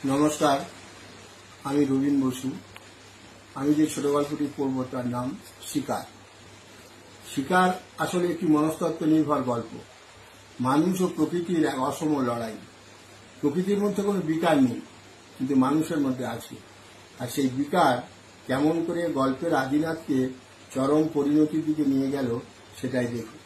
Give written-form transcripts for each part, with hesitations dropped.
নমস্কার, আমি রবীন বসু। আমি যে ছোট গল্পটি পড়ব তার নাম শিকার। শিকার আসলে একটি মনস্তত্ত্ব নির্ভর গল্প। মানুষ ও প্রকৃতির এক অসম লড়াই। প্রকৃতির মধ্যে কোনো বিকার নেই, কিন্তু মানুষের মধ্যে আছে। আর সেই বিকার কেমন করে গল্পের আদিনাথকে চরম পরিণতির দিকে নিয়ে গেল সেটাই দেখুন।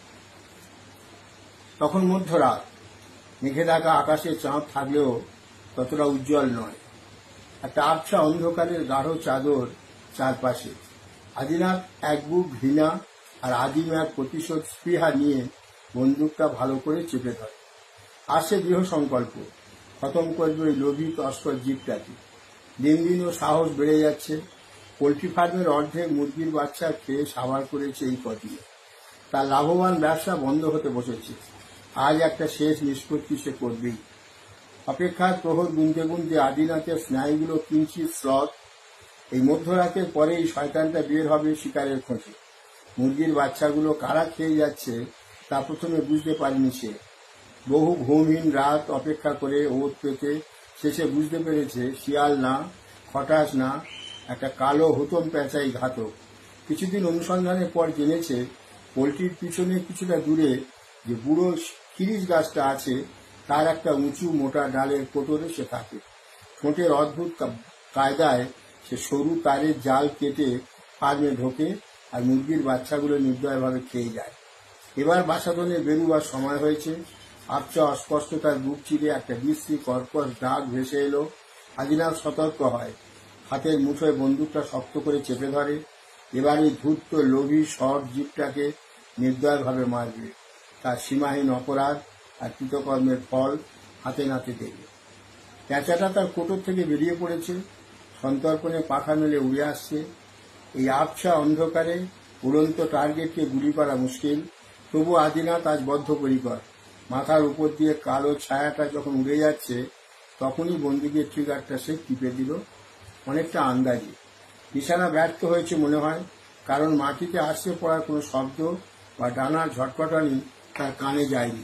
তখন মধ্যরাত, মেঘে ঢাকা আকাশে চাঁদ থাকলেও ততটা উজ্জ্বল নয়। একটা আবছা অন্ধকারের গাঢ় চাদর চারপাশে। আদিনাথ এক বুক ঘৃণা আর আদিম এক প্রতিশোধ স্পৃহা নিয়ে বন্দুকটা ভালো করে চেপে ধরে। আর সে দৃঢ় সংকল্প, খতম করবে ওই লোভী তস্কর জীবটাকে। দিন দিন ও সাহস বেড়ে যাচ্ছে। পোল্ট্রি ফার্মের অর্ধেক মুরগির বাচ্চা খেয়ে সাবার করেছে এই কদিনে। তার লাভবান ব্যবসা বন্ধ হতে বসেছে। আজ একটা শেষ নিষ্পত্তি সে করবেই। অপেক্ষার প্রহর গুনতে গুনতে আদিনাথের স্নায়ুগুলো কিঞ্চিৎ শ্লথ। এই মধ্যরাতের পরেই শয়তানটা বের হবে শিকারের খোঁজে। মুরগির বাচ্চাগুলো কারা খেয়ে যাচ্ছে তা প্রথমে বুঝতে পারেনি সে। বহু ঘুমহীন রাত অপেক্ষা করে ওত পেতে শেষে বুঝতে পেরেছে শিয়াল না, খটাস না, একটা কালো হুতম পেঁচাই ঘাতক। কিছুদিন অনুসন্ধানের পর জেনেছে পোল্ট্রির পিছনে কিছুটা দূরে যে বুড়ো খিরিস গাছটা আছে তার একটা উঁচু মোটা ডালের কোটরে সে থাকে। ঠোঁটের অদ্ভুত কায়দায় সে সরু তারের জাল কেটে ফার্মে ঢোকে আর মুরগির বাচ্চাগুলো নির্দয়ভাবে খেয়ে যায়। এবার বাসাধনে বেরুবার সময় হয়েছে। আবছা অস্পষ্টতার বুক চিরে একটা বিশ্রী কর্কশ ডাক ভেসে এলো। আদিনাথ সতর্ক হয়, হাতের মুঠোয় বন্দুকটা শক্ত করে চেপে ধরে। এবারে ধূর্ত লোভী শট জীবটাকে নির্দয়ভাবে মারবে। তার সীমাহীন অপরাধ আর কৃতকর্মের ফল হাতে নাতে দেবে। প্যাঁচাটা তার কোটর থেকে বেরিয়ে পড়েছে, সন্তর্পণে পাখা মেলে উড়ে আসছে। এই আবছা অন্ধকারে উড়ন্ত টার্গেটকে গুলি করা মুশকিল। তবু আদিনাথ আজ বদ্ধপরিকর। মাথার উপর দিয়ে কালো ছায়াটা যখন উড়ে যাচ্ছে তখনই বন্দুকের ট্রিগারটা সে টিপে দিল, অনেকটা আন্দাজে। নিশানা ব্যর্থ হয়েছে মনে হয়, কারণ মাটিতে আছড়ে পড়ার কোনো শব্দ বা ডানার ঝটপটানি তার কানে যায়নি।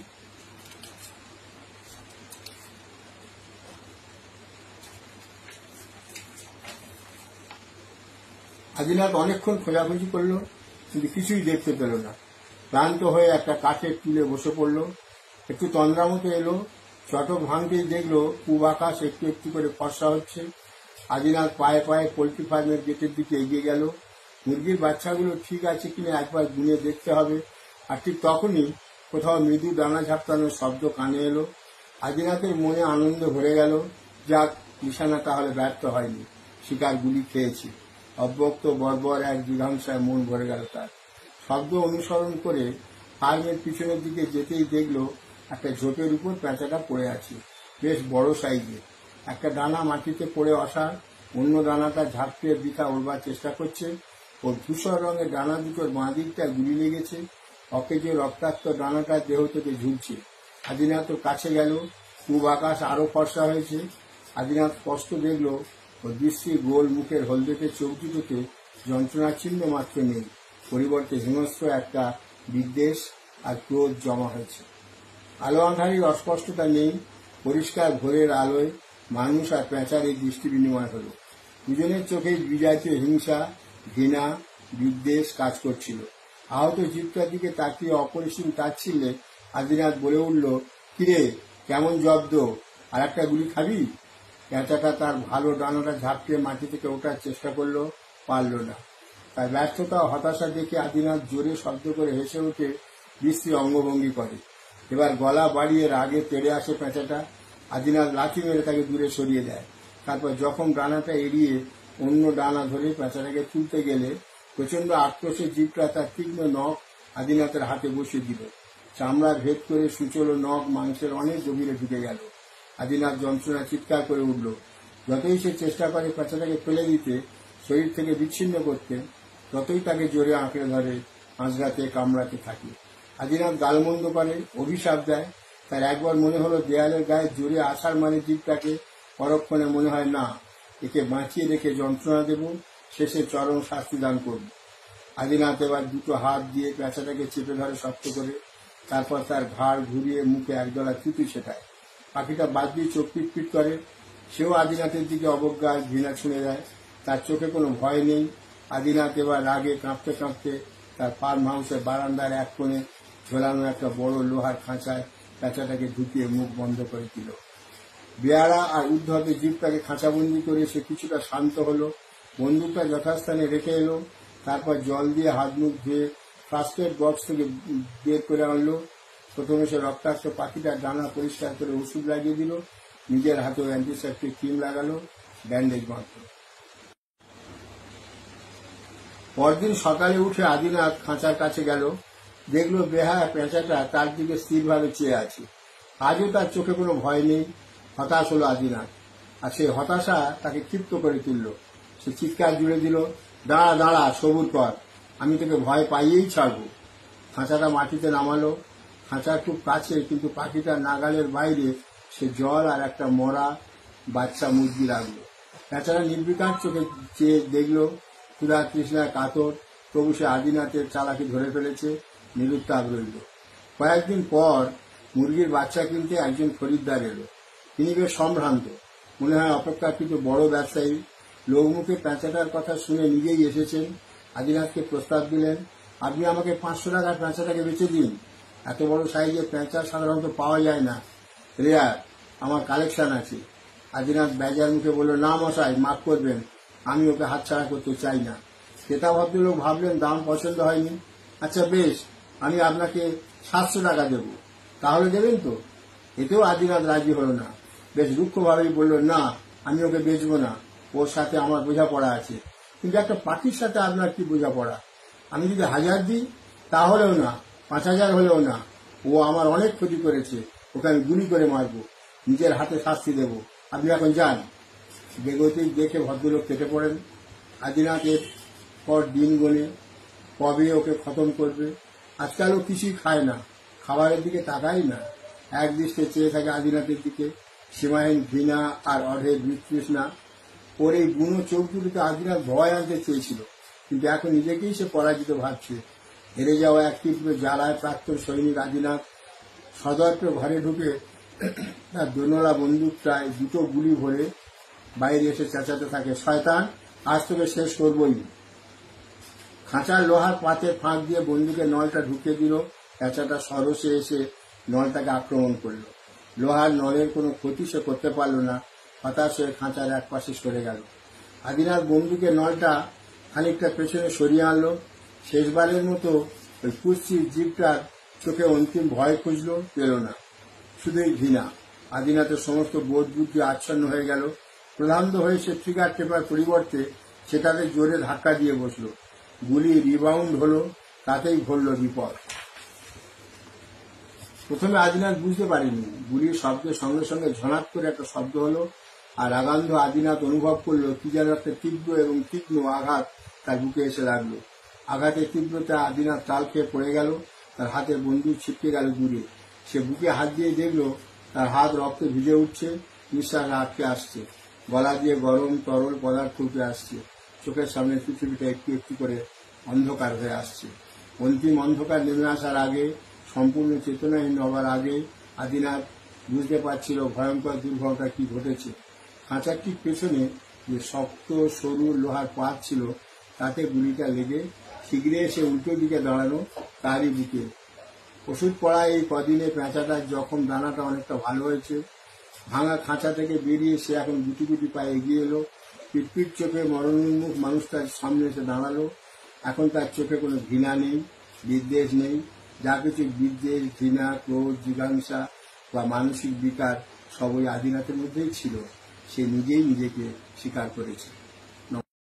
আদিনাথ অনেকক্ষণ খোঁজাখুঁজি করল, কিন্তু কিছুই দেখতে পেল না। ক্লান্ত হয়ে একটা কাঠের টুলে বসে পড়ল। একটু তন্দ্রা মতো এলো। চটক ভাঙতেই দেখলো পূব আকাশ একটু একটু করে ফর্সা হচ্ছে। আদিনাথ পায়ে পায়ে পোল্ট্রি ফার্মের গেটের দিকে এগিয়ে গেল। মুরগির বাচ্চাগুলো ঠিক আছে কিনা একবার গুনে দেখতে হবে। আর ঠিক তখনই কোথাও মৃদু ডানা ঝাপটানোর শব্দ কানে এলো। আদিনাথের মনে আনন্দ ভরে গেল। যাক, নিশানা তাহলে ব্যর্থ হয়নি, শিকার গুলি খেয়েছে। অব্যক্ত বর্বর এক জিঘাংসায় মন ভরে গেল তার। শব্দ অনুসরণ করে ফার্মের পিছনের দিকে যেতেই দেখলো একটা ঝোপের উপর প্যাঁচাটা পড়ে আছে, বেশ বড় সাইজের। একটা ডানা মাটিতে পড়ে অসাড়, অন্য ডানাটা ঝাপটে দিকা উড়বার চেষ্টা করছে। ওর ধূসর রঙের ডানা দুটোর বাঁ দিকটা গুলি লেগেছে। অকেজে রক্তাক্ত ডানাটা দেহ থেকে ঝুলছে। আদিনাথ ওর কাছে গেল। পূব আকাশ আরো ফর্সা হয়েছে। আদিনাথ স্পষ্ট দেখল ওর বিশ্রী গোল মুখের হলদেটে চোখ দুটোতে যন্ত্রণার চিহ্ন মাত্র নেই, পরিবর্তে হিংস্র একটা বিদ্বেষ আর ক্রোধ জমা হয়েছে। আলো আঁধারির অস্পষ্টতা নেই। পরিষ্কার ভোরের আলোয় মানুষ আর প্যাঁচার এই দৃষ্টি বিনিময় হল। দুজনের চোখেই বিজাতীয় হিংসা, ঘৃণা, বিদ্বেষ কাজ করছিল। আহত জীবটার দিকে তাকিয়ে অপরিসীম তাচ্ছিল্যে আদিনাথ বলে উঠল, কিরে, কেমন জব্দ? আর একটা গুলি খাবি? প্যাঁচাটা তার ভালো ডানাটা ঝাপটে মাটি থেকে ওঠার চেষ্টা করলো, পারল না। তার ব্যর্থতা ও হতাশা দেখে আদিনাথ জোরে শব্দ করে হেসে উঠে বিশ্রী অঙ্গভঙ্গি করে। এবার গলা বাড়িয়ে রাগে তেড়ে আসে প্যাঁচাটা। আদিনাথ লাথি মেরে তাকে দূরে সরিয়ে দেয়। তারপর যখন ডানাটা এড়িয়ে অন্য ডানা ধরে প্যাঁচাটাকে তুলতে গেলে প্রচন্ড আক্রোশের জীবটা তার তীক্ষ্ণ নখ আদিনাথের হাতে বসিয়ে দিল। চামড়া ভেদ করে সুচলো নখ মাংসের অনেক গভীরে ঢুকে গেল। আদিনাথ যন্ত্রণা চিৎকার করে উঠল। যতই সে চেষ্টা করে প্যাঁচাটাকে ফেলে দিতে, শরীর থেকে বিচ্ছিন্ন করতে, ততই তাকে জোরে আঁকড়ে ধরে, আঁচড়াতে কামড়াতে থাকে। আদিনাথ গালমন্দ করে, অভিশাপ দেয়। তার একবার মনে হলো দেয়ালের গায়ে জোরে আছাড় মানে জীবটাকে, পরক্ষণে মনে হয় না, একে বাঁচিয়ে রেখে যন্ত্রণা দেব, শেষে চরম শাস্তি দান করব। আদিনাথ এবার দুটো হাত দিয়ে প্যাঁচাটাকে চেপে ধরে শক্ত করে। তারপর তার ঘাড় ঘুরিয়ে মুখে একদলা থুতু ছেটায়। পাখিটা বাদ দিয়ে চোখ পিটপিট করে। সেও আদিনাথের দিকে অবজ্ঞা ঘৃণা ছুঁড়ে দেয়। তার চোখে কোনো ভয় নেই। আদিনাথ এবার রাগে কাঁপতে কাঁপতে তার ফার্ম হাউসের বারান্দার এক কোণে ঝোলানো একটা বড় লোহার খাঁচায় প্যাঁচাটাকে ঢুকিয়ে মুখ বন্ধ করে দিল। বেয়ারা আর উদ্ধবে জিপটাকে খাঁচাবন্দি করে সে কিছুটা শান্ত হলো, বন্দুকটা যথাস্থানে রেখে এলো। তারপর জল দিয়ে হাত মুখ ধুয়ে ফার্স্ট এড বক্স থেকে বের করে আনলো। প্রথমে সে রক্তাক্ত পাখিটার ডানা পরিষ্কার করে ওষুধ লাগিয়ে দিল, নিজের হাতেও অ্যান্টিসেপটিক ক্রিম লাগালো, ব্যান্ডেজ বাঁধল। পরদিন সকালে উঠে আদিনাথ খাঁচার কাছে গেল, দেখলো বেহায়া পেঁচাটা তার দিকে স্থিরভাবে চেয়ে আছে। আজও তার চোখে কোনো ভয় নেই। হতাশ হলো আদিনাথ, আর সেই হতাশা তাকে ক্ষিপ্ত করে তুলল। সে চিৎকার জুড়ে দিল, দাঁড়া দাঁড়া, সবুর কর, আমি তোকে ভয় পাইয়েই ছাড়বো। খাঁচাটা মাটিতে নামালো। খাঁচার খুব কাছে, কিন্তু পাখিটার নাগালের বাইরে সে জল আর একটা মরা বাচ্চা মুরগি রাখলো। পেঁচারা নির্বিকার চোখে চেয়ে দেখলো, ক্ষুধা তৃষ্ণায় কাতর, তবু সে আদিনাথের চালাকি ধরে ফেলেছে, নিরুত্তাপ রইল। কয়েকদিন পর মুরগির বাচ্চা কিনতে একজন খরিদ্দার এলো। তিনি বেশ সম্ভ্রান্ত, মনে হয় অপেক্ষাকৃত বড় ব্যবসায়ী। লোকমুখে পেঁচাটার কথা শুনে নিজেই এসেছেন। আদিনাথকে প্রস্তাব দিলেন, আপনি আমাকে 500 টাকার পেঁচাটাকে বেচে দিন। এত বড় সাইজের পেঁচা সাধারণত পাওয়া যায় না, রেয়ার, আমার কালেকশন আছে। আদিনাথ বেজার মুখে বলল, না মশাই, মাফ করবেন, আমি ওকে হাতছাড়া করতে চাই না। ক্রেতা ভদ্রলোক ভাবলেন দাম পছন্দ হয়নি। আচ্ছা বেশ, আমি আপনাকে 700 টাকা দেব, তাহলে দেবেন তো? এতেও আদিনাথ রাজি হল না। বেশ রুক্ষভাবেই বলল, না, আমি ওকে বেচবো না, ওর সাথে আমার বোঝাপড়া আছে। কিন্তু একটা পাখির সাথে আপনার কি বোঝাপড়া? আমি যদি 1000 দিই তাহলেও না, 5000 হলেও না। ও আমার অনেক ক্ষতি করেছে, ওকে আমি গুলি করে মারবো, নিজের হাতে শাস্তি দেব। আপনি এখন যান। বেগতিক দেখে ভদ্রলোক কেটে পড়েন। আদিনাথের পর দিন গনে কবে ওকে খতম করবে। আজকাল ও কিছুই খায় না, খাবারের দিকে তাকাই না, এক দৃষ্টে চেয়ে থাকে আদিনাথের দিকে, সীমাহীন ঘৃণা আর অঢের বিতৃষ্ণা। ওর এই বুনো চোখ দুটিতে আদিনাথ ভয় আনতে চেয়েছিল, কিন্তু এখন নিজেকেই সে পরাজিত ভাবছে। হেরে যাওয়া এক তীব্র জ্বালায় প্রাক্তন সৈনিক আদিনাথ সদর্পে ঘরে ঢুকে তার দোনলা বন্দুকটায় 2টো গুলি ভরে বাইরে এসে চেঁচাতে থাকে, শয়তান, আজ তোকে শেষ করবই। খাঁচার লোহার পাতের ফাঁক দিয়ে বন্দুকের নলটা ঢুকিয়ে দিল। পেঁচাটা সরসে এসে নলটাকে আক্রমণ করল। লোহার নলের কোনো ক্ষতি সে করতে পারল না। হতাশ হয়ে খাঁচার এক পাশে সরে গেল। আদিনাথ বন্দুকের নলটা খানিকটা পেছনে সরিয়ে আনলো। শেষবারের মতো ওই কুৎসিত জীবটার চোখে অন্তিম ভয় খুঁজল, পেল না, শুধুই ঘৃণা। আদিনাথের সমস্ত বোধ বুদ্ধি আচ্ছন্ন হয়ে গেল। প্রধান্ত হয়ে সে ট্রিগার টেপার পরিবর্তে সেটাতে জোরে ধাক্কা দিয়ে বসল। গুলি রিবাউন্ড হলো, তাতেই ঘটল বিপদ। প্রথমে আদিনাথ বুঝতে পারেনি। গুলির শব্দের সঙ্গে সঙ্গে ঝনাত করে একটা শব্দ হলো, আর আগান্ধ আদিনাথ অনুভব করল কি যেন একটা তীব্র এবং তীক্ষ্ণ আঘাত তার বুকে এসে লাগলো। আঘাতের তীব্রতা আদিনাথ তাল খেয়ে পড়ে গেল। তার হাতের বন্দুক ছিটকে গেল দূরে। সে বুকে হাত দিয়ে দেখল তার হাত রক্তে ভিজে উঠছে, নিঃশ্বাস আটকে আসছে, গলা দিয়ে গরম তরল পদার্থ উঠে আসছে। চোখের সামনে পৃথিবীটা একটু একটু করে অন্ধকার হয়ে আসছে। অন্তিম অন্ধকার নেমে আসার আগে, সম্পূর্ণ চেতনাহীন হবার আগে আদিনাথ বুঝতে পারছিল ভয়ঙ্কর দুর্ঘটনা কি ঘটেছে। খাঁচার ঠিক পেছনে যে শক্ত সরু লোহার পাত ছিল, তাতে গুলিটা লেগে শীঘ্রে এসে উল্টো দিকে দাঁড়ানো তারই বুকে। ওষুধ পড়া এই কদিনে পেঁচাটার জখম দানাটা অনেকটা ভালো হয়েছে। ভাঙা খাঁচা থেকে বেরিয়ে সে এখন গুটি গুটি পায়ে এগিয়ে এলো। পিটপিট চোখে মরণোন্মুখ মানুষটার সামনে এসে দাঁড়ালো। এখন তার চোখে কোনো ঘৃণা নেই, বিদ্বেষ নেই। যা কিছু বিদ্বেষ, ঘৃণা, ক্রোধ, জিজ্ঞাসা বা মানসিক বিকার সবই আদিনাথের মধ্যেই ছিল। সে নিজেই নিজেকে স্বীকার করেছে।